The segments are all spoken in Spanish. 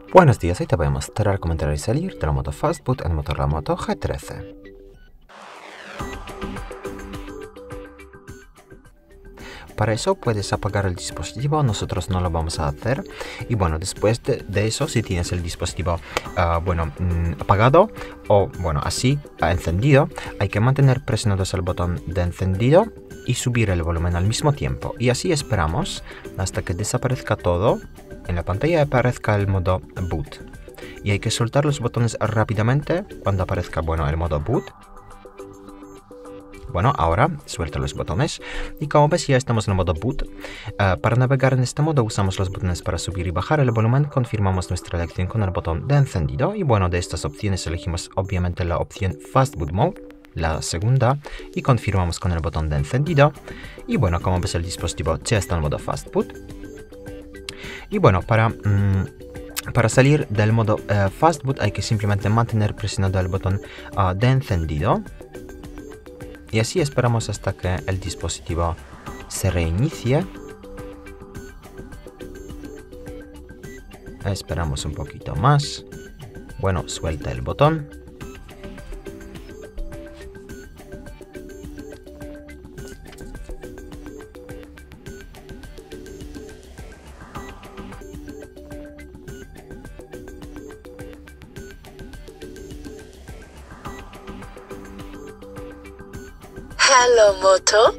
Buenos días, hoy te voy a mostrar cómo entrar y salir de la moto Fastboot en Motorola Moto G13. Para eso puedes apagar el dispositivo, nosotros no lo vamos a hacer. Y bueno, después de eso, si tienes el dispositivo apagado o así encendido, hay que mantener presionados el botón de encendido y subir el volumen al mismo tiempo. Y así esperamos hasta que desaparezca todo en la pantalla y aparezca el modo boot. Y hay que soltar los botones rápidamente cuando aparezca el modo boot. Ahora suelto los botones y como ves ya estamos en el modo boot. Para navegar en este modo usamos los botones para subir y bajar el volumen, confirmamos nuestra elección con el botón de encendido y de estas opciones elegimos obviamente la opción Fast Boot Mode, la segunda, y confirmamos con el botón de encendido y como ves el dispositivo ya está en modo Fast Boot. Y para salir del modo Fast Boot hay que simplemente mantener presionado el botón de encendido. Y así esperamos hasta que el dispositivo se reinicie. Esperamos un poquito más. Suelta el botón. Hello Moto.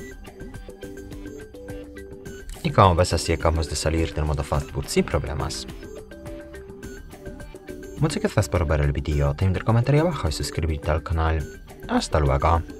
Y como ves así acabamos de salir del modo Fast Boot sin problemas. Muchas gracias por ver el vídeo, te invito a comentar abajo y suscribirte al canal. Hasta luego.